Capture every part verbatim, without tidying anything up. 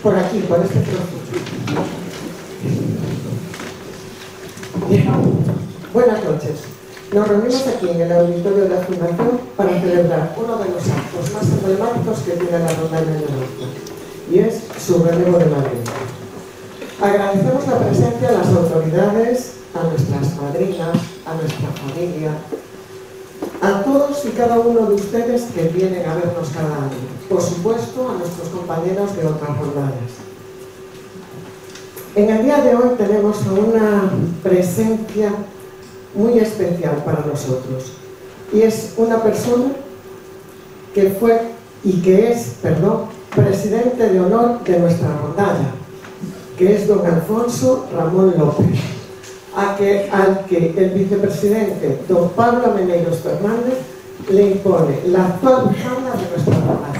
por aquí, por este trozo. Bien. Buenas noches. Nos reunimos aquí en el auditorio de la Fundación para celebrar uno de los actos más emblemáticos que tiene la rondalla de Lloranza, y es su relevo de Madrid. Agradecemos la presencia de las autoridades, a nuestras madrinas, a nuestra familia, a todos y cada uno de ustedes que vienen a vernos cada año. Por supuesto, a nuestros compañeros de otras rondallas. En el día de hoy tenemos una presencia muy especial para nosotros. Y es una persona que fue y que es, perdón, presidente de honor de nuestra rondalla, que es don Alfonso Ramón López, a que, al que el vicepresidente don Pablo Ameneiros Fernández le impone la actual bufanda de nuestra rondalla.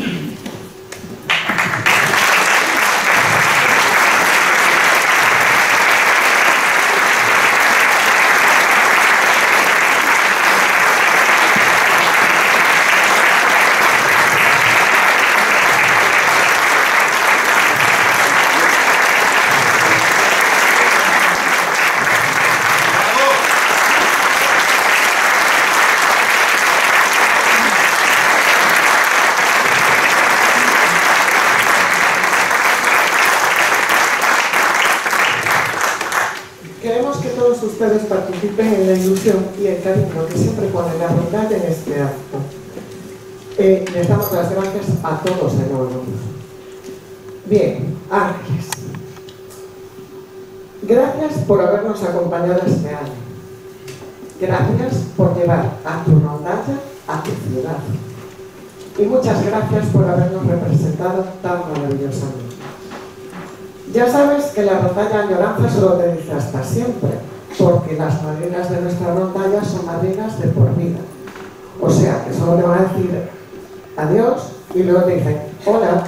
Ustedes participen en la ilusión y el cariño que siempre pone la rondalla en este acto. Eh, les damos las gracias a todos de nuevo. Bien, Ángeles, gracias por habernos acompañado este año. Gracias por llevar a tu rondalla a tu ciudad. Y muchas gracias por habernos representado tan maravillosamente. Ya sabes que la rondalla añoranza solo te dice hasta siempre, porque las madrinas de nuestra rondalla son madrinas de por vida. O sea, que solo te van a decir adiós y luego te dicen hola.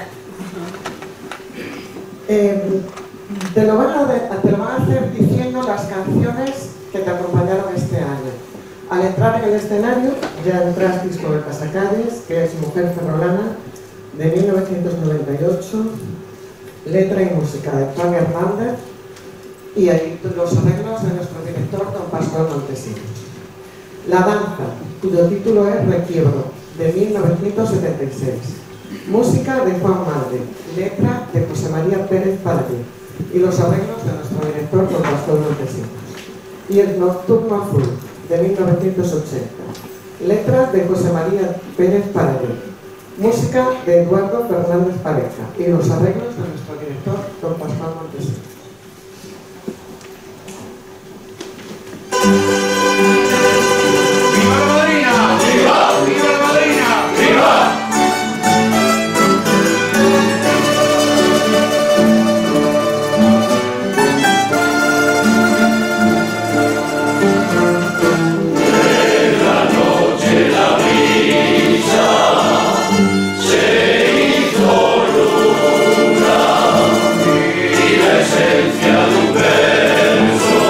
Eh, te, lo van a de, te lo van a hacer diciendo las canciones que te acompañaron este año. Al entrar en el escenario ya entrasteis con el Pasacalles, que es Mujer Ferrolana, de mil novecientos noventa y ocho, letra y música de Juan Hernández, y ahí los arreglos de nuestro director don Pascual Montesinos. La danza, cuyo título es Requiebro, de mil novecientos setenta y seis. Música de Juan Madre, letra de José María Pérez Paradí, y los arreglos de nuestro director don Pascual Montesinos. Y el Nocturno Azul, de mil novecientos ochenta. Letra de José María Pérez Paradí. Música de Eduardo Fernández Pareja, y los arreglos de nuestro director don Pascual Montesinos. ¡Viva la madrina! ¡Viva! ¡Viva la madrina! ¡Viva! En la noche la brisa se hizo luna y la esencia de un verso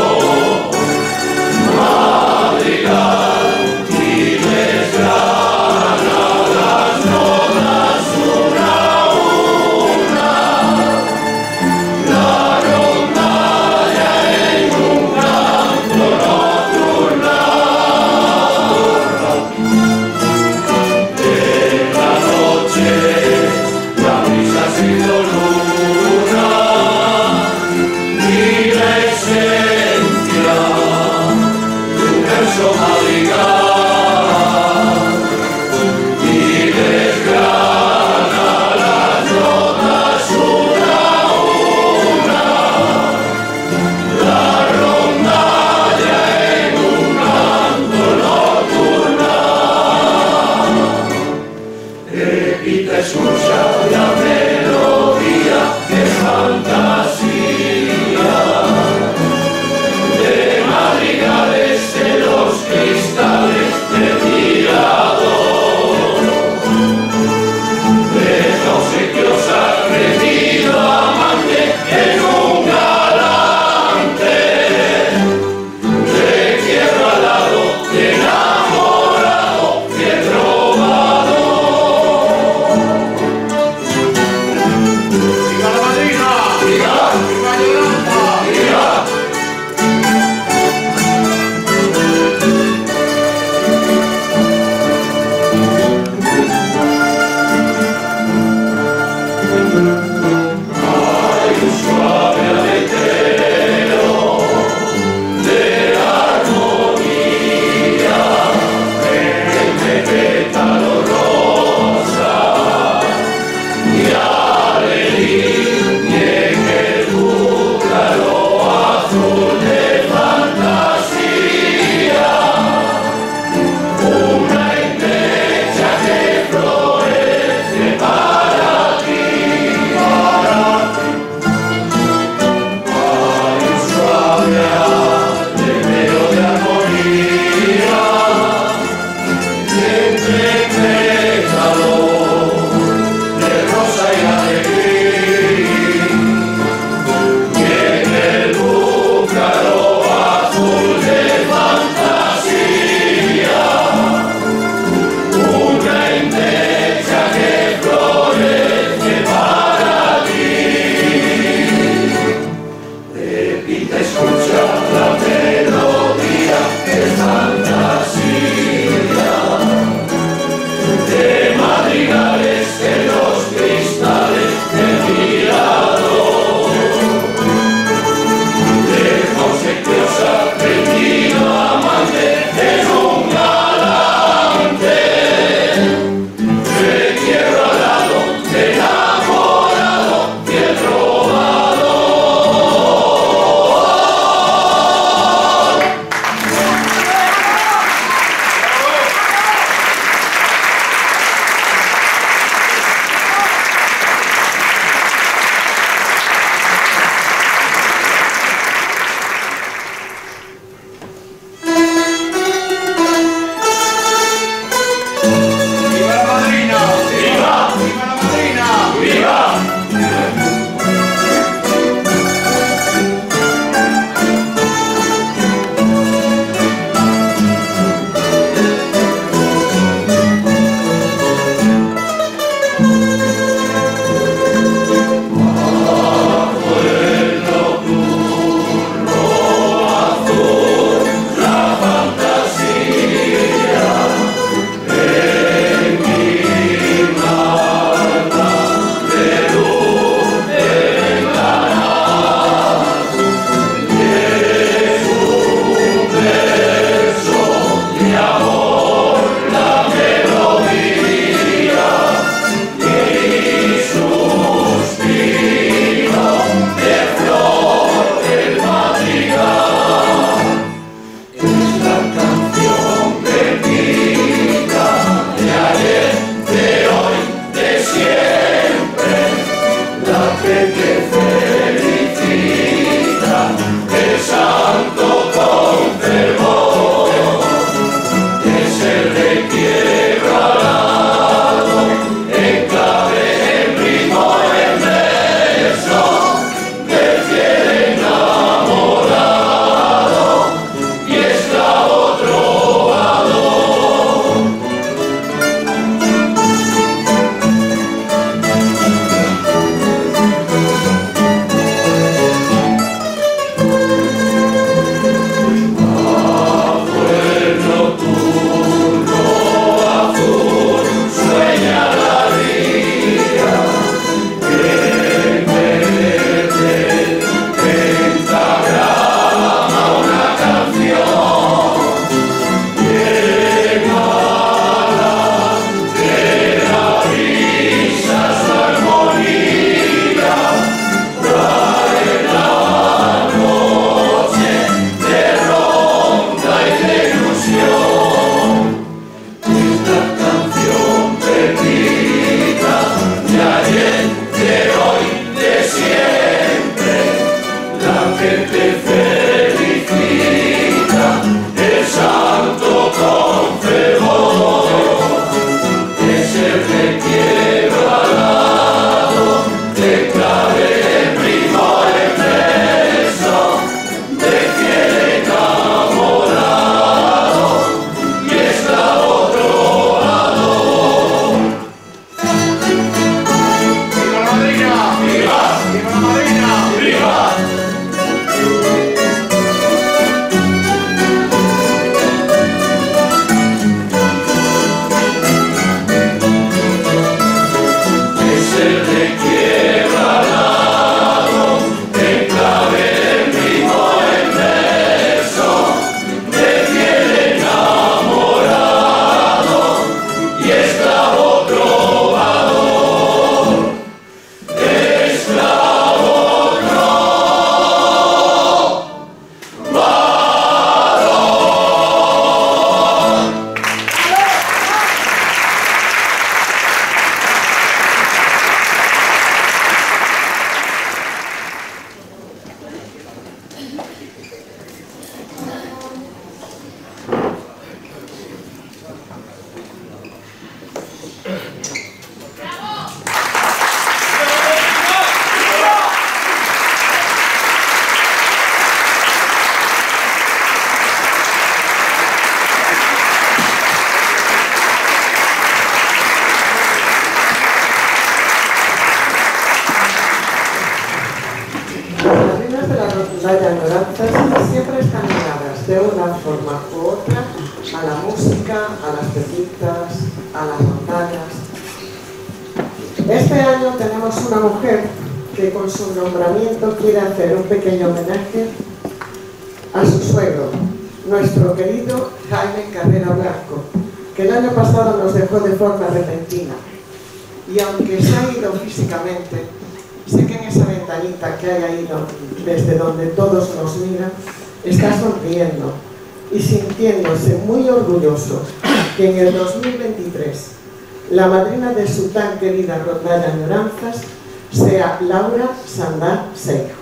están ligadas de una forma u otra a la música, a las pepitas, a las montañas. Este año tenemos una mujer que con su nombramiento quiere hacer un pequeño homenaje a su suegro, nuestro querido Jaime Carrera Blanco, que el año pasado nos dejó de forma repentina. Y aunque se ha ido físicamente, sé que en esa ventanita que haya ido desde donde todos nos miran, está sonriendo y sintiéndose muy orgulloso que en el dos mil veintitrés la madrina de su tan querida rondalla Añoranzas sea Laura Sandá Seijo.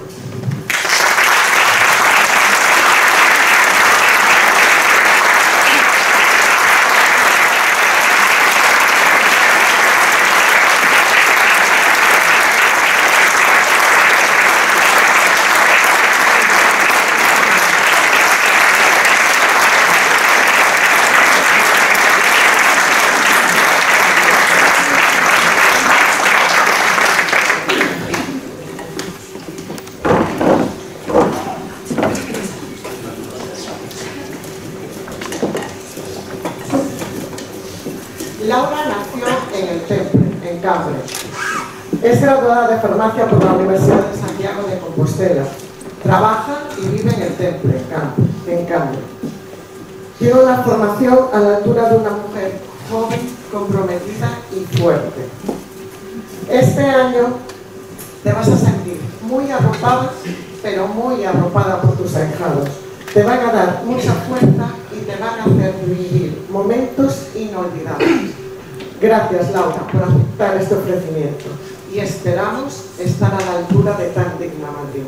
Laura nació en el Temple, en Cambridge. Es graduada de farmacia por la Universidad de Santiago de Compostela. Trabaja y vive en el Temple, en Cambridge. Tiene una formación a la altura de una mujer joven, comprometida y fuerte. Este año te vas a sentir muy arropada, pero muy arropada por tus ahijados. Te van a dar mucha fuerza y te van a hacer vivir momentos inolvidables. Gracias, Laura, por aceptar este ofrecimiento y esperamos estar a la altura de tan digna madrina.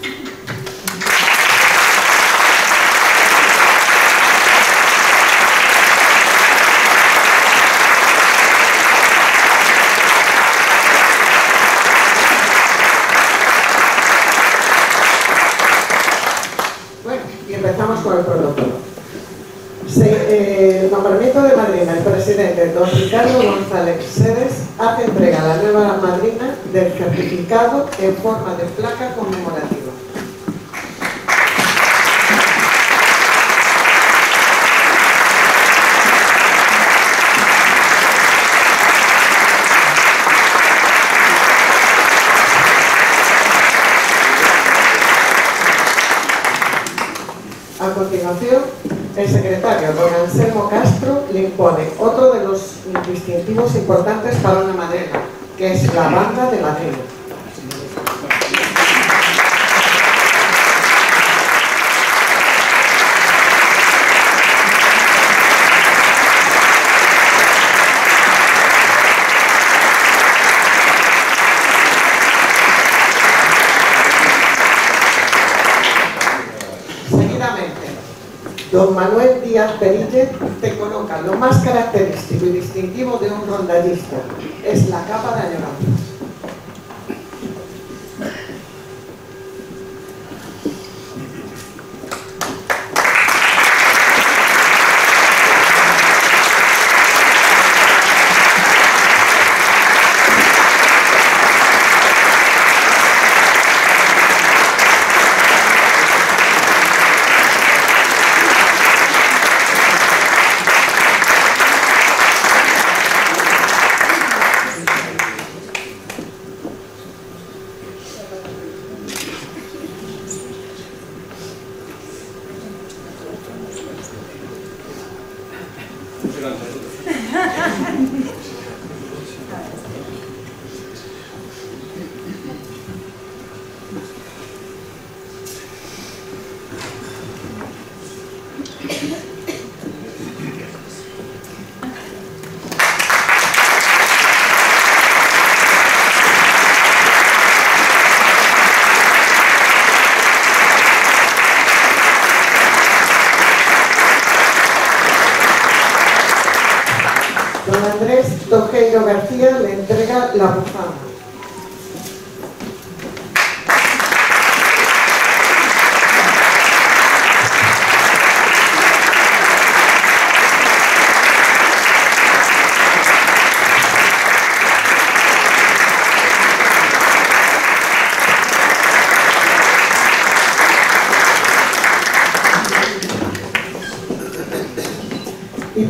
Bueno, y empezamos con el protocolo. Se, eh, el nombramiento de madrina, el presidente don Ricardo González Sedes hace entrega a la nueva madrina del certificado en forma de placa conmemorativa. A continuación, el secretario, don Anselmo Castro, le impone otro de los distintivos importantes para una madrina, que es la banda de madrina. Don Manuel Díaz Perille te coloca lo más característico y distintivo de un rondallista, es la capa de añoranzas. Don Andrés Tojeiro García le entrega la bufanda.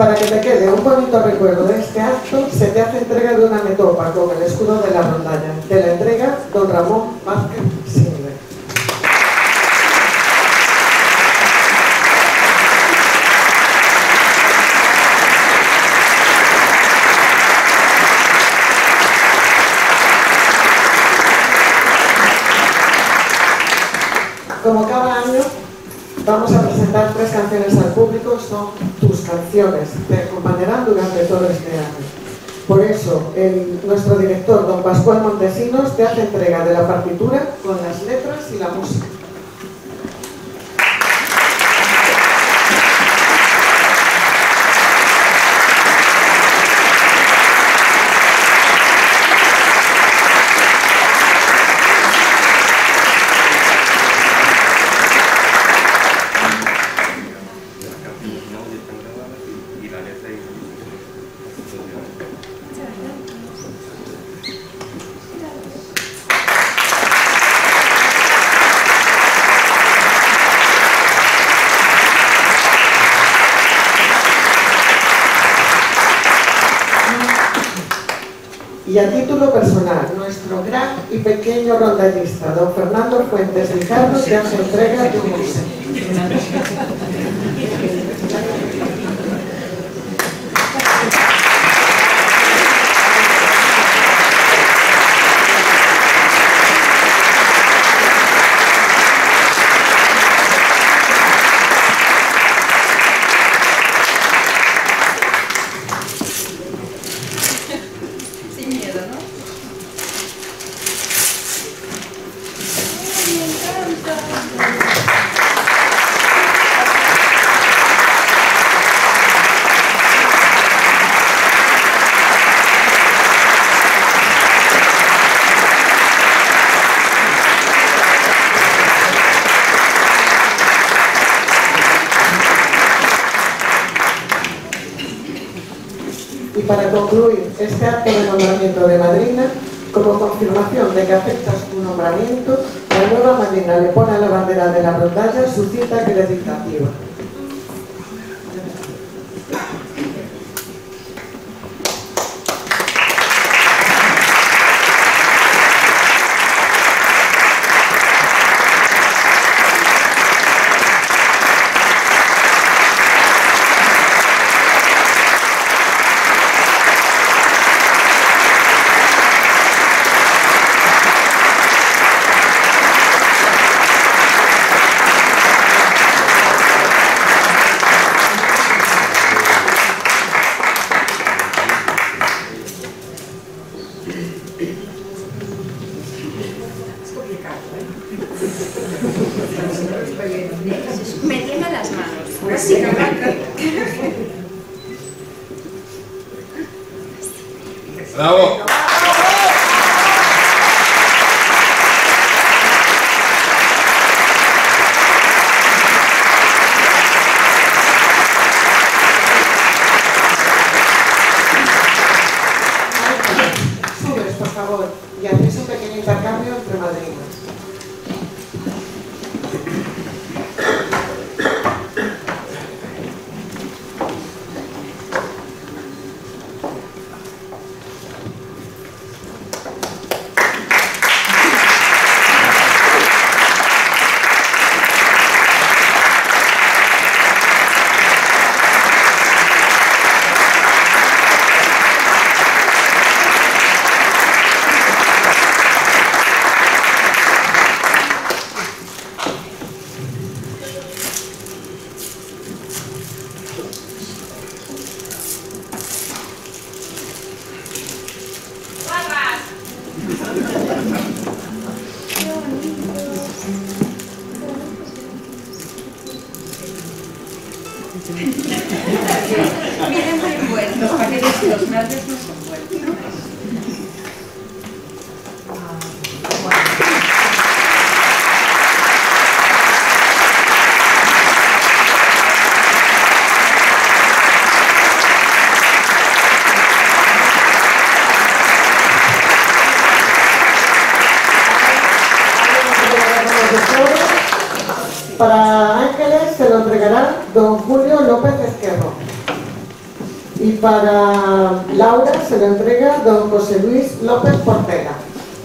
para que te quede un bonito recuerdo de este acto, se te hace entrega de una metopa con el escudo de la rondalla. Te la entrega don Ramón Vázquez Single. Como cada año, vamos a presentar tres canciones al público, son tus canciones, te acompañarán durante todo este año. Por eso, el, nuestro director, don Pascual Montesinos, te hace entrega de la partitura con las letras y la música. Y a título personal, nuestro gran y pequeño rondallista, don Fernando Fuentes Ricardo, te hace entrega de un museo. Y para concluir este acto de nombramiento de madrina, como confirmación de que aceptas tu nombramiento, la nueva madrina le pone a la bandera de la rondalla su cita acreditativa. Me tiemblan las manos, básicamente. ¡Bravo! Subes, por favor, y hacéis un pequeño intercambio entre madrinas. Miren muy envueltos, los paquetes y los grandes no son envueltos. Para Ángeles se lo entregará don Julio López Esquerro. para Laura se le entrega don José Luis López Portela.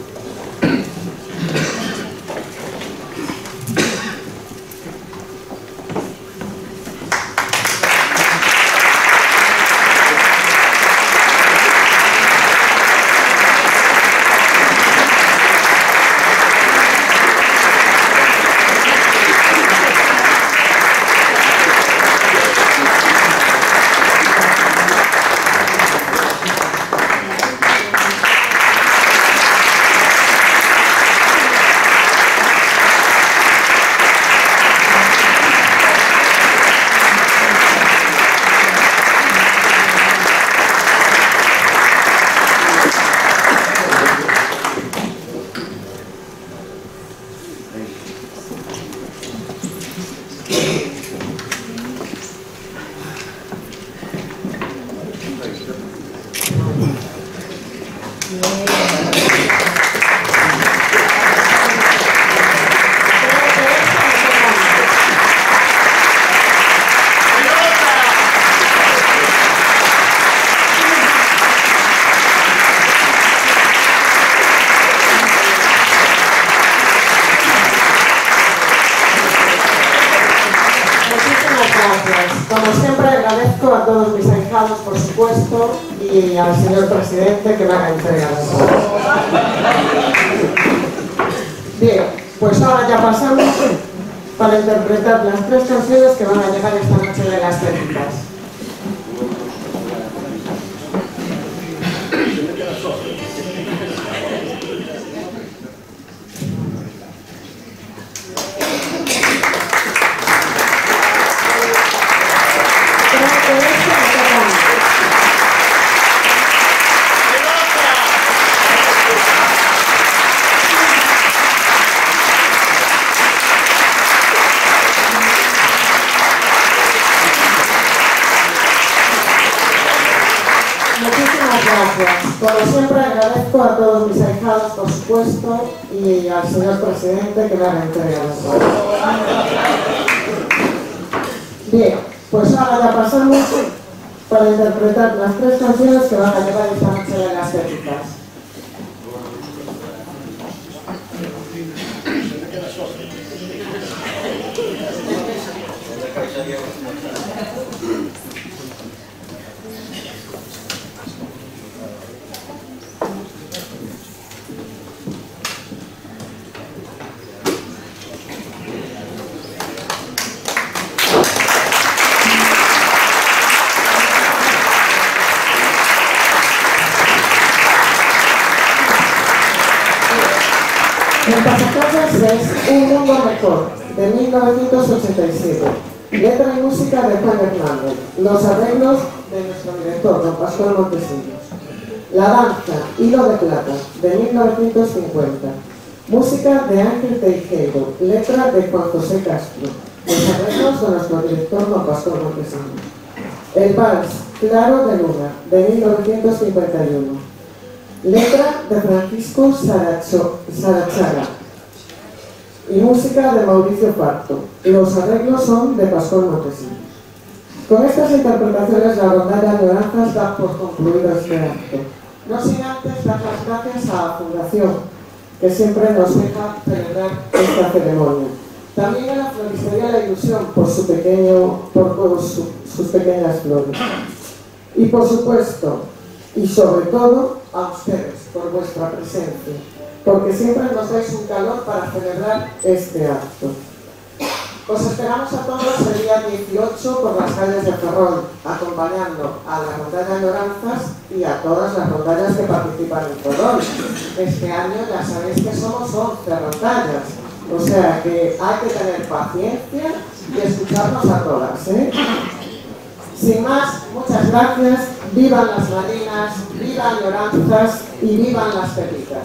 Como siempre agradezco a todos mis ahijados, por supuesto, y al señor presidente que me haga entregar. Bien, pues ahora ya pasamos para interpretar las tres canciones que van a llegar esta noche de las técnicas. Como siempre agradezco a todos mis ahijados, por supuesto, y al señor presidente que me haga entregar. Bien, pues ahora ya pasamos para interpretar las tres canciones que van a llevar esta noche de las técnicas. El Pasacalles es Un Mundo Mejor, de mil novecientos ochenta y siete. Letra y música de Juan Hernández. Los arreglos de nuestro director, don Pascual Montesinos. La danza, Hilo de Plata, de mil novecientos cincuenta. Música de Ángel Teijeiro. Letra de Juan José Castro. Los arreglos de nuestro director, don Pascual Montesinos. El vals, Claro de Luna, de mil novecientos cincuenta y uno. Letra de Francisco Saracho, Sarachaga y música de Mauricio Parto. Los arreglos son de Pascual Montesinos. Con estas interpretaciones la rondalla Añoranzas da por concluido este acto. No sin antes dar las gracias a la Fundación, que siempre nos deja celebrar esta ceremonia. También a la Floristería La Ilusión por, su pequeño, por, por su, sus pequeñas flores. Y por supuesto, y sobre todo, a ustedes por vuestra presencia, porque siempre nos dais un calor para celebrar este acto. Os esperamos a todos el día dieciocho por las calles de Ferrol, acompañando a la rondalla Añoranzas y a todas las rondallas que participan en Ferrol. Este año ya sabéis que somos once rondallas, o sea que hay que tener paciencia y escucharnos a todas, ¿eh? Sin más, muchas gracias, vivan las marinas, vivan Añoranzas y vivan las pepitas.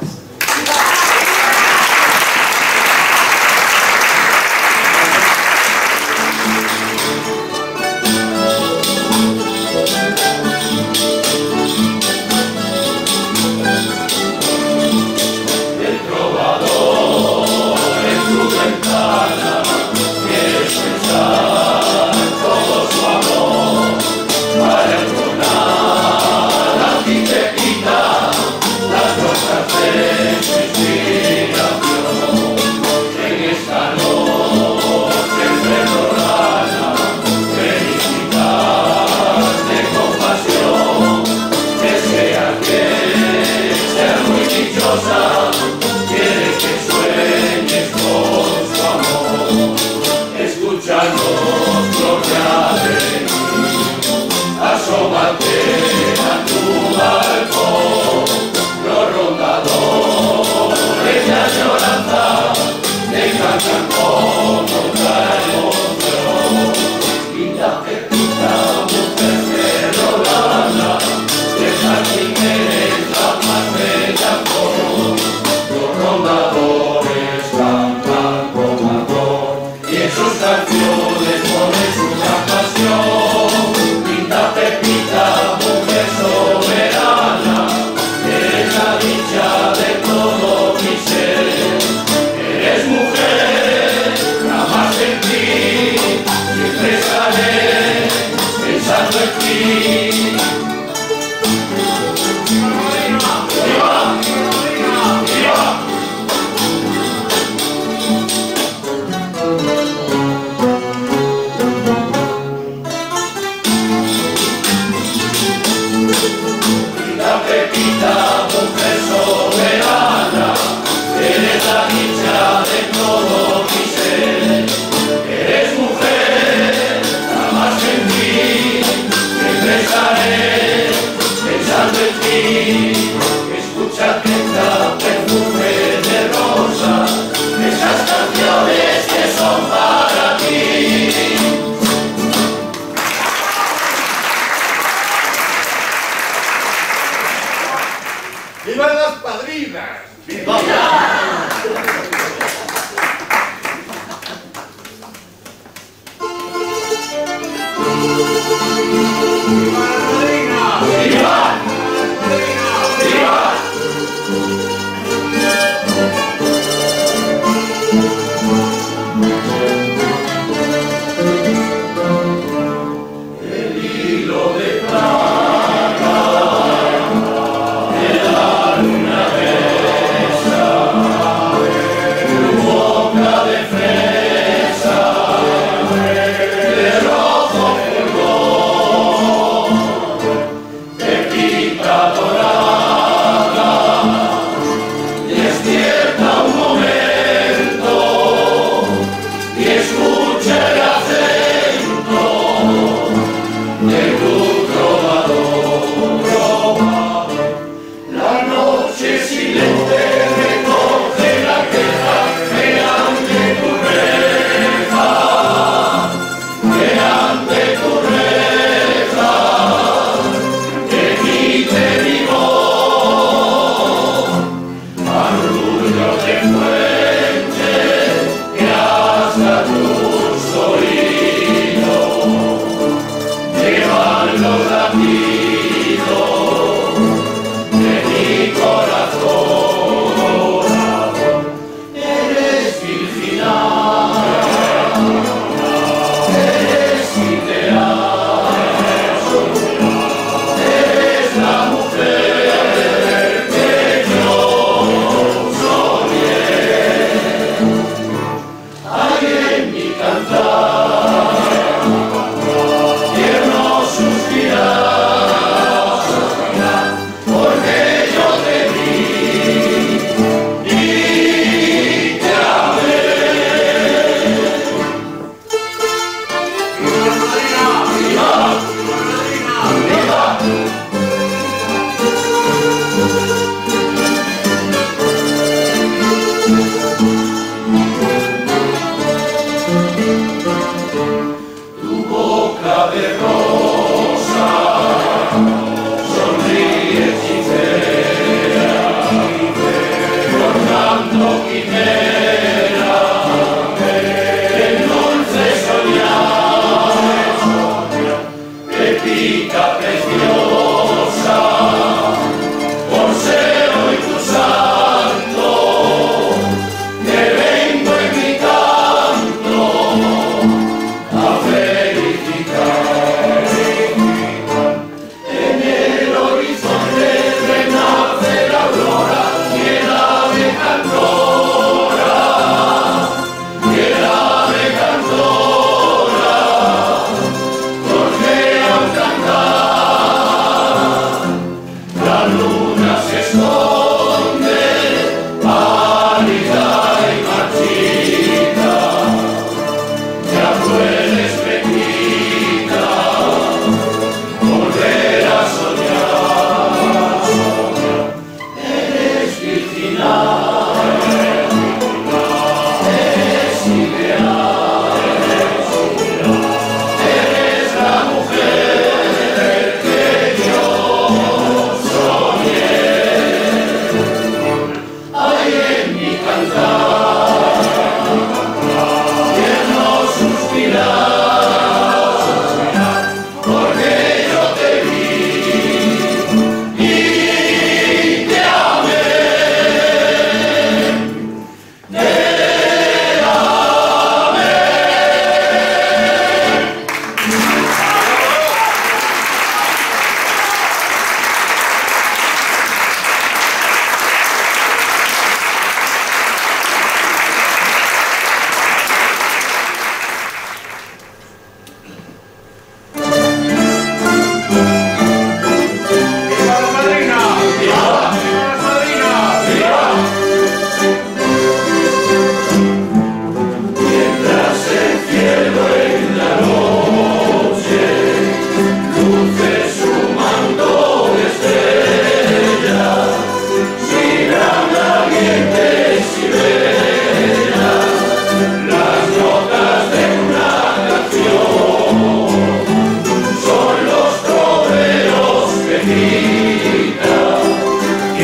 Para ¡Vivan las padrinas! ¡Viva!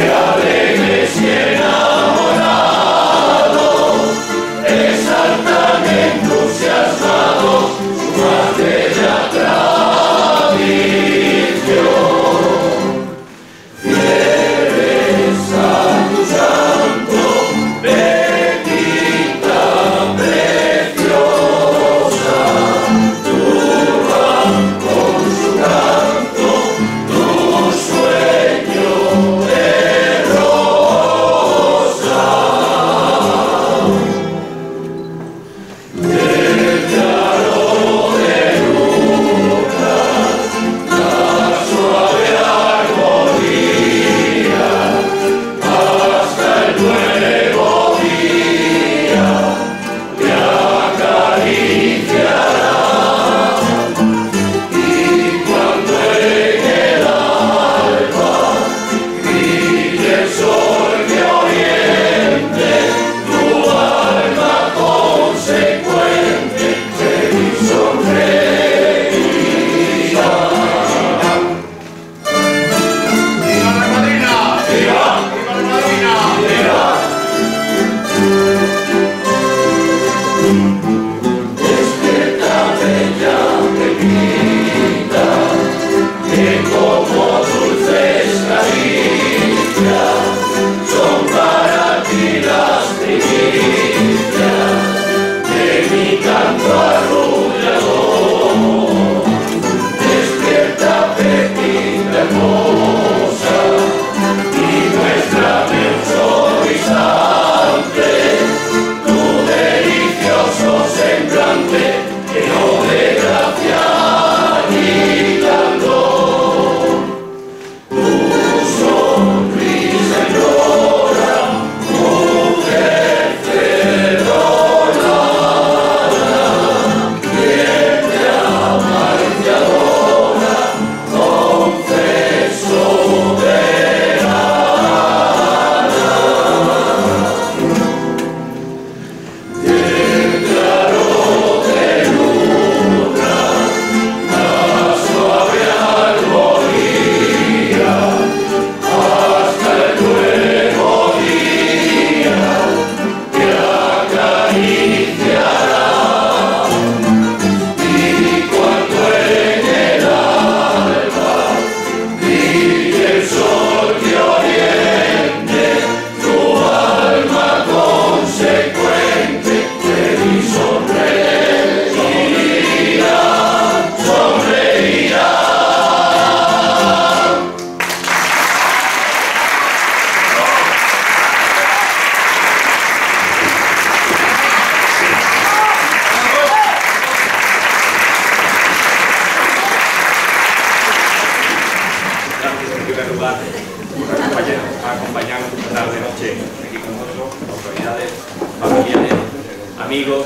amigos,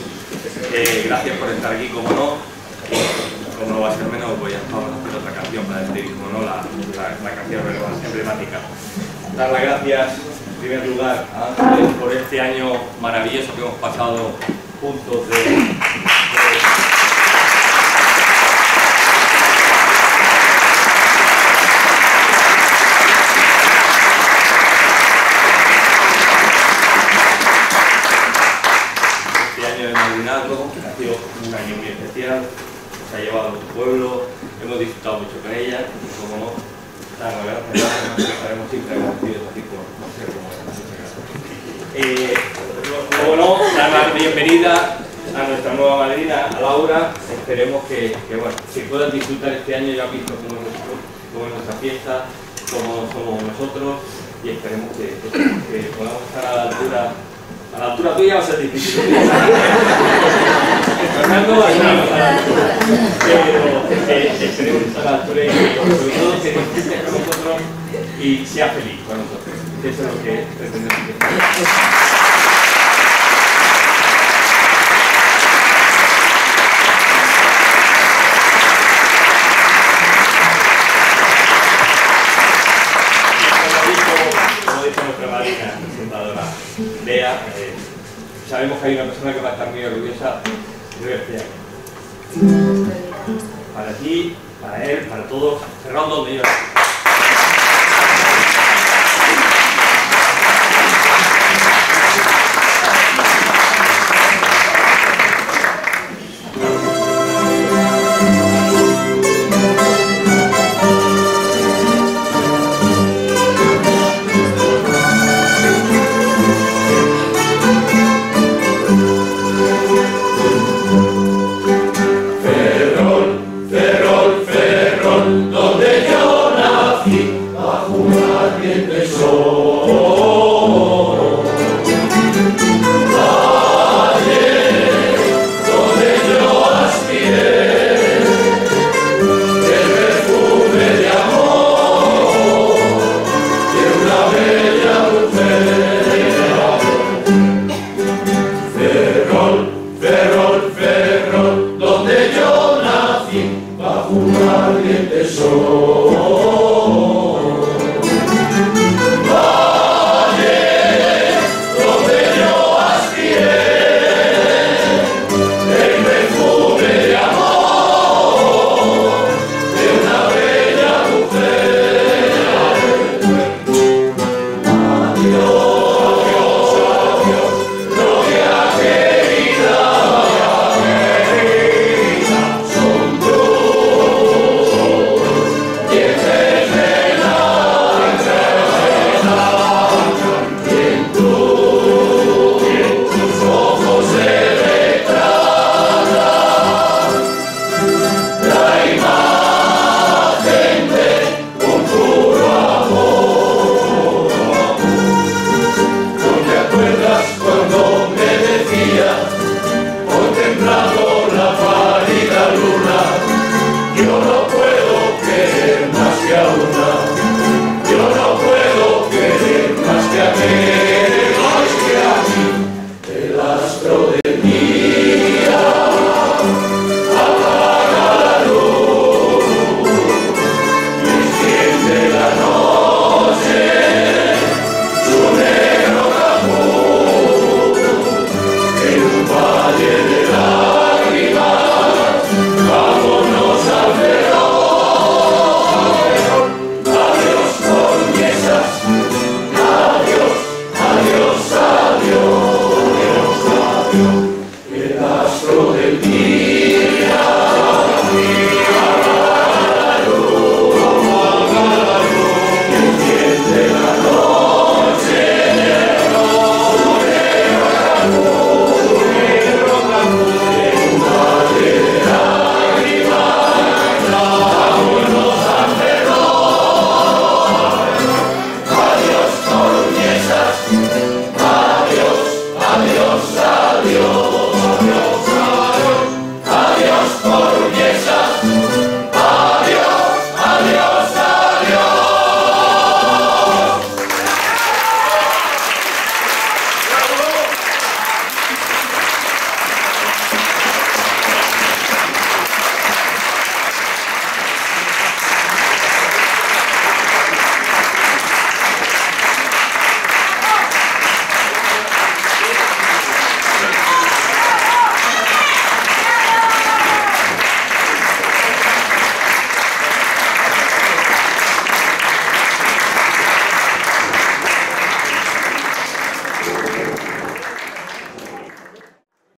eh, gracias por estar aquí, como no. Como no va a ser menos, voy a hacer otra canción para despedir, como no, la, la, la canción emblemática. Dar las gracias, en primer lugar, a Ángeles por este año maravilloso que hemos pasado juntos de, de ha sido un año muy especial, nos ha llevado a nuestro pueblo, hemos disfrutado mucho con ella y como no, dar las gracias, nos estaremos siempre agradecidos así por no ser como es. Eh, como no, dar la bienvenida a nuestra nueva madrina, a Laura. Esperemos que, que, bueno, que puedan disfrutar este año, ya visto cómo es, nuestro, cómo es nuestra fiesta, cómo somos nosotros, y esperemos que, que podamos estar a la altura. A la altura tuya va a ser difícil. Fernando va a estar a la altura. Pero eh, esperemos estar a la altura y sobre todo que disfrutes con nosotros y sea feliz con nosotros. Eso es lo que pretendemos que sea. Bea, eh, sabemos que hay una persona que va a estar muy orgullosa de este año. Para ti, para él, para todos. Fernando, donde yo. el sol.